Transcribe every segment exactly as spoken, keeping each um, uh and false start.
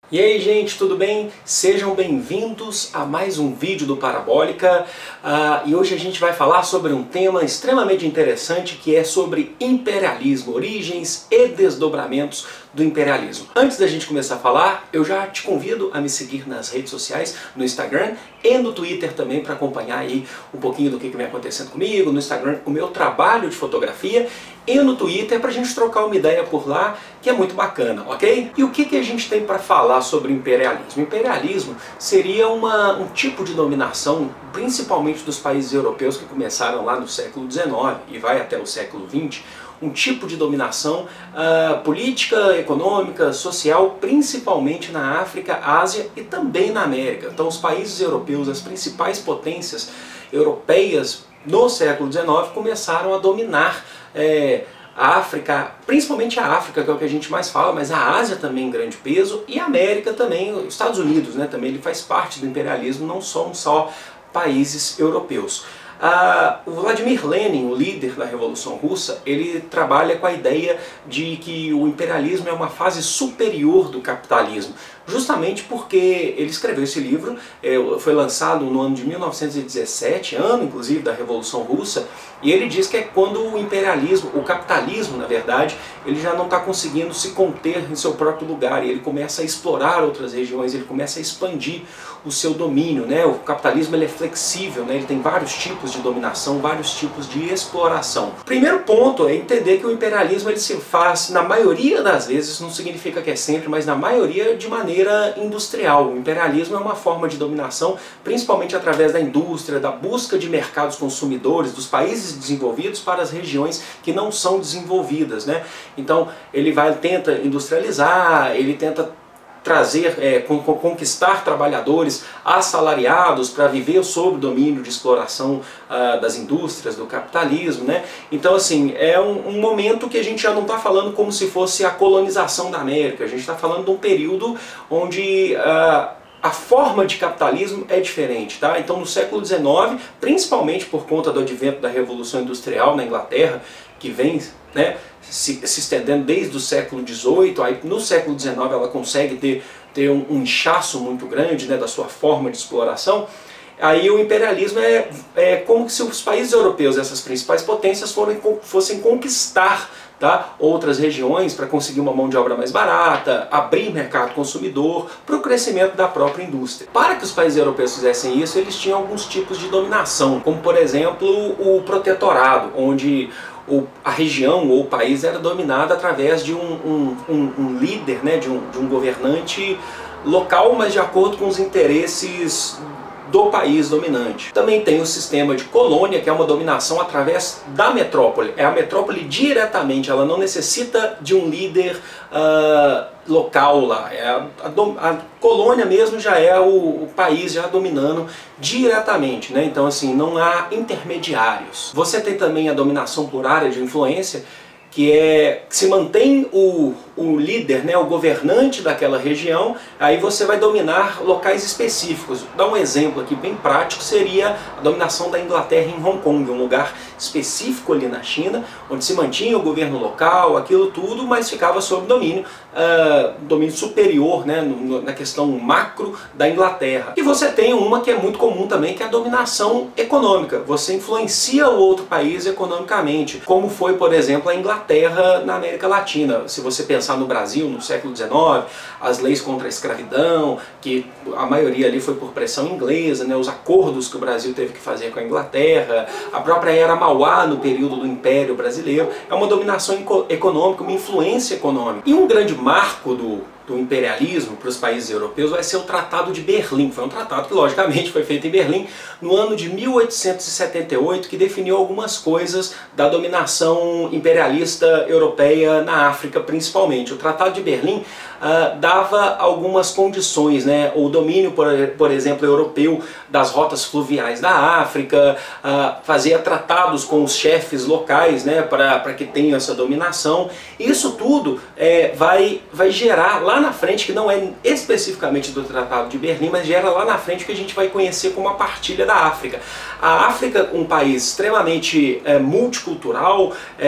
E aí, gente, tudo bem? Sejam bem-vindos a mais um vídeo do Parabólica uh, e hoje a gente vai falar sobre um tema extremamente interessante que é sobre imperialismo, origens e desdobramentos do imperialismo. Antes da gente começar a falar, eu já te convido a me seguir nas redes sociais, no Instagram e no Twitter também, para acompanhar aí um pouquinho do que vem acontecendo comigo, no Instagram o meu trabalho de fotografia e no Twitter para a gente trocar uma ideia por lá, que é muito bacana, ok? E o que, que a gente tem para falar sobre imperialismo? Imperialismo seria uma, um tipo de dominação, principalmente dos países europeus que começaram lá no século dezenove e vai até o século vinte, um tipo de dominação uh, política, econômica, social, principalmente na África, Ásia e também na América. Então os países europeus, as principais potências europeias no século dezenove começaram a dominar é, a África, principalmente a África, que é o que a gente mais fala, mas a Ásia também em grande peso, e a América também, os Estados Unidos, né, também ele faz parte do imperialismo, não são só países europeus. Ah, o Vladimir Lenin, o líder da Revolução Russa, ele trabalha com a ideia de que o imperialismo é uma fase superior do capitalismo, justamente porque ele escreveu esse livro, é, foi lançado no ano de mil novecentos e dezessete, ano inclusive da Revolução Russa, e ele diz que é quando o imperialismo, o capitalismo na verdade, ele já não está conseguindo se conter em seu próprio lugar, e ele começa a explorar outras regiões, ele começa a expandir o seu domínio, né? O capitalismo ele é flexível, né? Ele tem vários tipos de dominação, vários tipos de exploração. Primeiro ponto é entender que o imperialismo ele se faz, na maioria das vezes, não significa que é sempre, mas na maioria de maneira industrial. O imperialismo é uma forma de dominação, principalmente através da indústria, da busca de mercados consumidores dos países desenvolvidos para as regiões que não são desenvolvidas, né? Então ele vai, tenta industrializar, ele tenta trazer, é, conquistar trabalhadores assalariados para viver sob o domínio de exploração uh, das indústrias, do capitalismo, né? Então assim, é um, um momento que a gente já não está falando como se fosse a colonização da América, a gente está falando de um período onde uh, a forma de capitalismo é diferente, tá? Então no século dezenove, principalmente por conta do advento da Revolução Industrial na Inglaterra, que vem, né, se, se estendendo desde o século dezoito, aí no século dezenove ela consegue ter, ter um, um inchaço muito grande, né, da sua forma de exploração. Aí o imperialismo é, é como se os países europeus, essas principais potências, forem, fossem conquistar, tá, outras regiões para conseguir uma mão de obra mais barata, abrir mercado consumidor para o crescimento da própria indústria. Para que os países europeus fizessem isso, eles tinham alguns tipos de dominação, como por exemplo o protetorado, onde o, a região ou o país era dominado através de um, um, um, um líder, né, de, um, de um governante local, mas de acordo com os interesses do país dominante. Também tem o sistema de colônia, que é uma dominação através da metrópole. É a metrópole diretamente, ela não necessita de um líder uh, local lá. É a, a, a colônia mesmo já é o, o país já dominando diretamente, né? Então assim, não há intermediários. Você tem também a dominação por área de influência, que é que se mantém o, o líder, né, o governante daquela região, aí você vai dominar locais específicos. Vou dar um exemplo aqui bem prático, seria a dominação da Inglaterra em Hong Kong, um lugar específico ali na China, onde se mantinha o governo local, aquilo tudo, mas ficava sob domínio, uh, domínio superior, né, no, na questão macro da Inglaterra. E você tem uma que é muito comum também, que é a dominação econômica. Você influencia o outro país economicamente, como foi, por exemplo, a Inglaterra Terra na América Latina. Se você pensar no Brasil, no século dezenove, as leis contra a escravidão, que a maioria ali foi por pressão inglesa, né, os acordos que o Brasil teve que fazer com a Inglaterra, a própria Era Mauá no período do Império Brasileiro, é uma dominação econômica, uma influência econômica. E um grande marco do do imperialismo para os países europeus vai ser o Tratado de Berlim. Foi um tratado que logicamente foi feito em Berlim no ano de mil oitocentos e setenta e oito, que definiu algumas coisas da dominação imperialista europeia na África principalmente. O Tratado de Berlim uh, dava algumas condições, né? O domínio, por, por exemplo, europeu das rotas fluviais da África, uh, fazia tratados com os chefes locais, né, para que tenham essa dominação. Isso tudo é, vai, vai gerar lá na frente, que não é especificamente do Tratado de Berlim, mas gera lá na frente o que a gente vai conhecer como a partilha da África. A África, um país extremamente é, multicultural, é,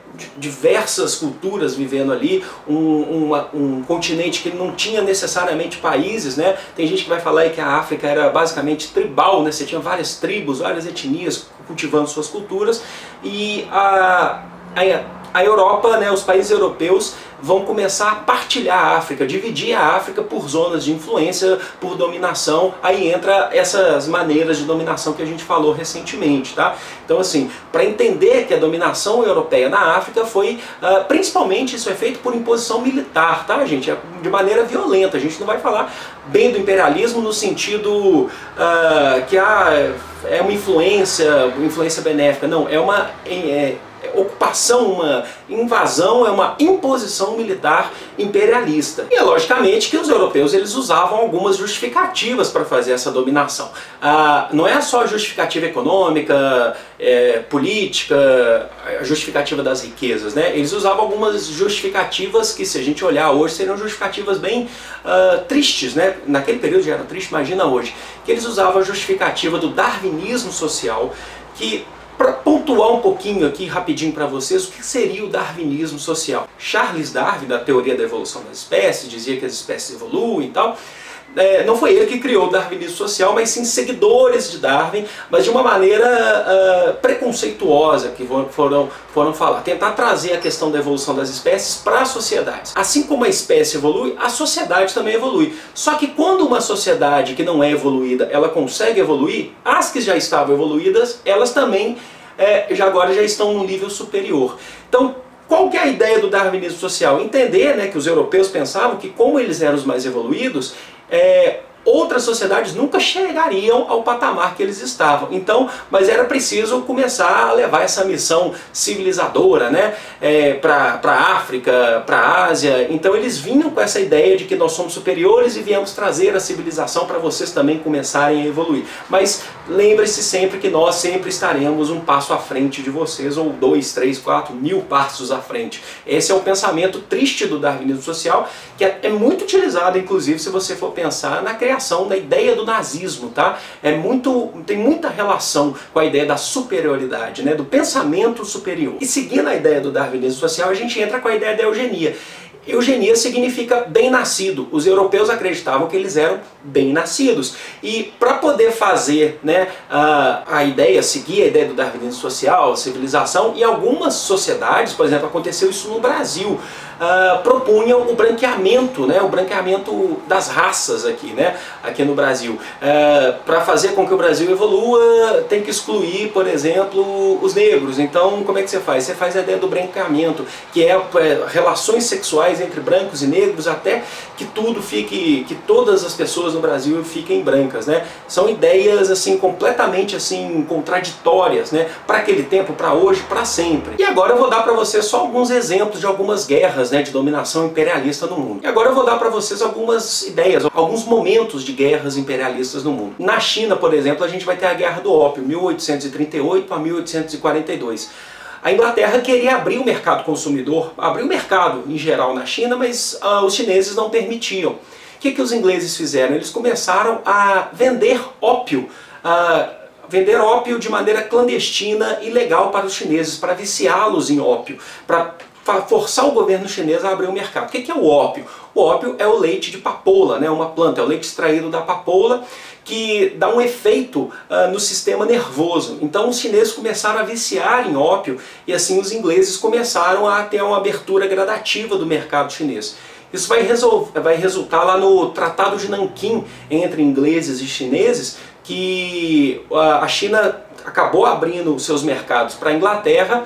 diversas culturas vivendo ali, um, uma, um continente que não tinha necessariamente países, né? Tem gente que vai falar aí que a África era basicamente tribal, né? Você tinha várias tribos, várias etnias cultivando suas culturas, e a, a A Europa, né, os países europeus vão começar a partilhar a África, dividir a África por zonas de influência, por dominação. Aí entra essas maneiras de dominação que a gente falou recentemente, tá? Então, assim, para entender que a dominação europeia na África foi, uh, principalmente isso é feito por imposição militar, tá, gente? De maneira violenta. A gente não vai falar bem do imperialismo no sentido uh, que ah, é uma influência, influência benéfica. Não, é uma... É, ocupação, uma invasão, é uma imposição militar imperialista. E é logicamente que os europeus eles usavam algumas justificativas para fazer essa dominação. Ah, não é só a justificativa econômica, é, política, a justificativa das riquezas, né? Eles usavam algumas justificativas que, se a gente olhar hoje, seriam justificativas bem uh, tristes, né? Naquele período já era triste, imagina hoje. Que eles usavam a justificativa do darwinismo social, que, para pontuar um pouquinho aqui rapidinho para vocês, o que seria o darwinismo social? Charles Darwin, da teoria da evolução das espécies, dizia que as espécies evoluem e tal. É, não foi ele que criou o darwinismo social, mas sim seguidores de Darwin, mas de uma maneira uh, preconceituosa, que foram, foram falar, tentar trazer a questão da evolução das espécies para as sociedades. Assim como a espécie evolui, a sociedade também evolui. Só que quando uma sociedade que não é evoluída, ela consegue evoluir, as que já estavam evoluídas, elas também é, já agora já estão num nível superior. Então, qual que é a ideia do darwinismo social? Entender, né, que os europeus pensavam que, como eles eram os mais evoluídos, é, outras sociedades nunca chegariam ao patamar que eles estavam. Então, mas era preciso começar a levar essa missão civilizadora, né, é, para a África, para a Ásia. Então eles vinham com essa ideia de que nós somos superiores e viemos trazer a civilização para vocês também começarem a evoluir. Mas lembre-se sempre que nós sempre estaremos um passo à frente de vocês, ou dois, três, quatro mil passos à frente. Esse é o pensamento triste do darwinismo social, que é, é muito utilizado, inclusive, se você for pensar na criação da ideia do nazismo, tá? É muito, tem muita relação com a ideia da superioridade, né? Do pensamento superior. E seguindo a ideia do darwinismo social, a gente entra com a ideia da eugenia. Eugenia significa bem-nascido. Os europeus acreditavam que eles eram bem-nascidos. E para poder fazer, né, a, a ideia, seguir a ideia do darwinismo social, a civilização, e algumas sociedades, por exemplo, aconteceu isso no Brasil, Uh, propunham o branqueamento, né, o branqueamento das raças aqui, né, aqui no Brasil. Uh, para fazer com que o Brasil evolua, tem que excluir, por exemplo, os negros. Então, como é que você faz? Você faz a ideia do branqueamento, que é, é relações sexuais entre brancos e negros, até que tudo fique, que todas as pessoas no Brasil fiquem brancas, né? São ideias assim completamente assim contraditórias, né? Para aquele tempo, para hoje, para sempre. E agora eu vou dar para vocês só alguns exemplos de algumas guerras, né, de dominação imperialista no mundo. E agora eu vou dar para vocês algumas ideias, alguns momentos de guerras imperialistas no mundo. Na China, por exemplo, a gente vai ter a Guerra do Ópio, mil oitocentos e trinta e oito a mil oitocentos e quarenta e dois. A Inglaterra queria abrir o mercado consumidor, abrir o mercado em geral na China, mas uh, os chineses não permitiam. O que, que os ingleses fizeram? Eles começaram a vender ópio, uh, vender ópio de maneira clandestina e ilegal para os chineses, para viciá-los em ópio, para forçar o governo chinês a abrir o mercado. O que é o ópio? O ópio é o leite de papoula, né? Uma planta, é o leite extraído da papoula que dá um efeito uh, no sistema nervoso. Então os chineses começaram a viciar em ópio e assim os ingleses começaram a ter uma abertura gradativa do mercado chinês. Isso vai, vai resultar lá no Tratado de Nanquim entre ingleses e chineses, que a China acabou abrindo seus mercados para a Inglaterra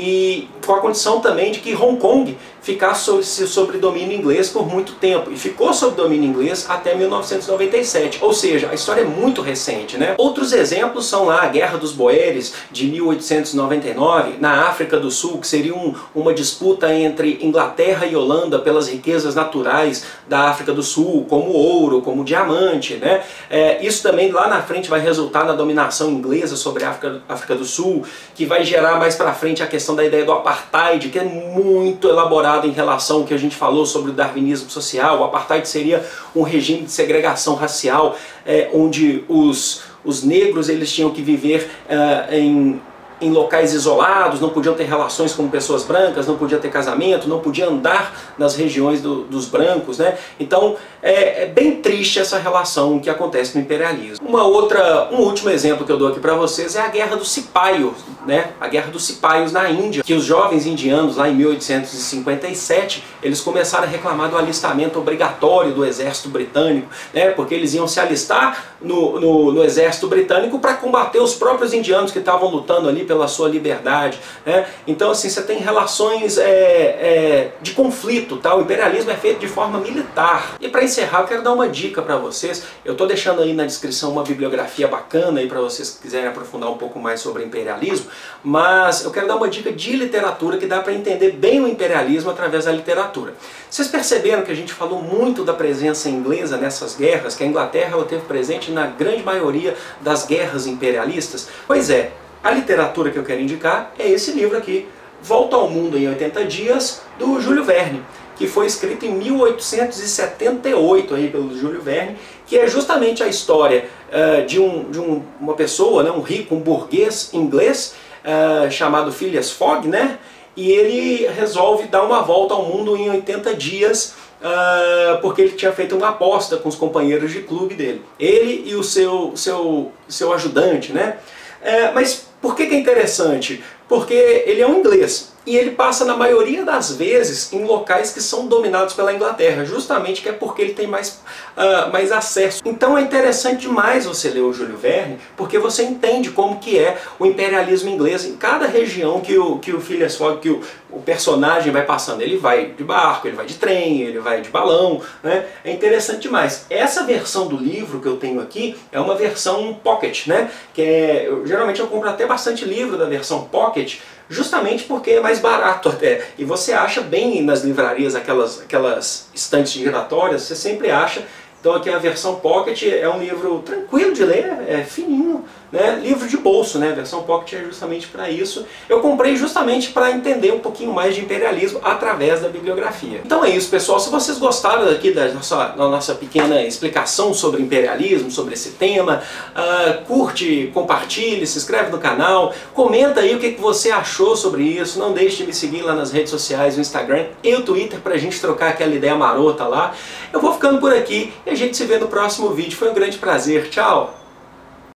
e com a condição também de que Hong Kong ficasse sob, sob domínio inglês por muito tempo, e ficou sob domínio inglês até mil novecentos e noventa e sete, ou seja, a história é muito recente, né? Outros exemplos são lá a Guerra dos Boeres de mil oitocentos e noventa e nove, na África do Sul, que seria um, uma disputa entre Inglaterra e Holanda pelas riquezas naturais da África do Sul, como ouro, como diamante, né? É, isso também lá na frente vai resultar na dominação inglesa sobre a África, África do Sul, que vai gerar mais para frente a questão da ideia do apartheid, que é muito elaborado em relação ao que a gente falou sobre o darwinismo social. O apartheid seria um regime de segregação racial, é, onde os, os negros eles tinham que viver é, em em locais isolados, não podiam ter relações com pessoas brancas, não podia ter casamento, não podia andar nas regiões do, dos brancos, né? Então é, é bem triste essa relação que acontece no imperialismo. Uma outra, um último exemplo que eu dou aqui para vocês é a Guerra dos Cipaios, né? A Guerra dos Cipaios na Índia, que os jovens indianos lá em mil oitocentos e cinquenta e sete, eles começaram a reclamar do alistamento obrigatório do exército britânico, né? Porque eles iam se alistar no, no, no exército britânico para combater os próprios indianos que estavam lutando ali pela sua liberdade, né? Então assim, você tem relações é, é, de conflito, tá? O imperialismo é feito de forma militar. E para encerrar, eu quero dar uma dica para vocês. Eu estou deixando aí na descrição uma bibliografia bacana aí para vocês que quiserem aprofundar um pouco mais sobre imperialismo, mas eu quero dar uma dica de literatura que dá para entender bem o imperialismo através da literatura. Vocês perceberam que a gente falou muito da presença inglesa nessas guerras, que a Inglaterra ela teve presente na grande maioria das guerras imperialistas? Pois é, a literatura que eu quero indicar é esse livro aqui, Volta ao Mundo em oitenta dias, do Júlio Verne, que foi escrito em mil oitocentos e setenta e oito aí pelo Júlio Verne, que é justamente a história uh, de, um, de um, uma pessoa, né, um rico, um burguês inglês, uh, chamado Phileas Fogg, né? E ele resolve dar uma volta ao mundo em oitenta dias, uh, porque ele tinha feito uma aposta com os companheiros de clube dele. Ele e o seu, seu, seu ajudante, né? Uh, mas por que que é interessante? Porque ele é um inglês e ele passa na maioria das vezes em locais que são dominados pela Inglaterra, justamente que é porque ele tem mais, uh, mais acesso. Então é interessante demais você ler o Júlio Verne, porque você entende como que é o imperialismo inglês em cada região que o, que o Phileas Fogg, que o, o personagem vai passando. Ele vai de barco, ele vai de trem, ele vai de balão, né? É interessante demais. Essa versão do livro que eu tenho aqui é uma versão pocket, né? Que é, eu, geralmente eu compro até bastante livro da versão pocket, justamente porque é mais barato até. E você acha bem nas livrarias aquelas, aquelas estantes giratórias, você sempre acha. Então aqui a versão Pocket é um livro tranquilo de ler, é fininho, né? Livro de bolso, né? A versão Pocket é justamente para isso. Eu comprei justamente para entender um pouquinho mais de imperialismo através da bibliografia. Então é isso, pessoal. Se vocês gostaram aqui da nossa, da nossa pequena explicação sobre imperialismo, sobre esse tema, uh, curte, compartilhe, se inscreve no canal, comenta aí o que, que você achou sobre isso. Não deixe de me seguir lá nas redes sociais, no Instagram e o Twitter, para a gente trocar aquela ideia marota lá. Eu vou ficando por aqui e a gente se vê no próximo vídeo. Foi um grande prazer. Tchau!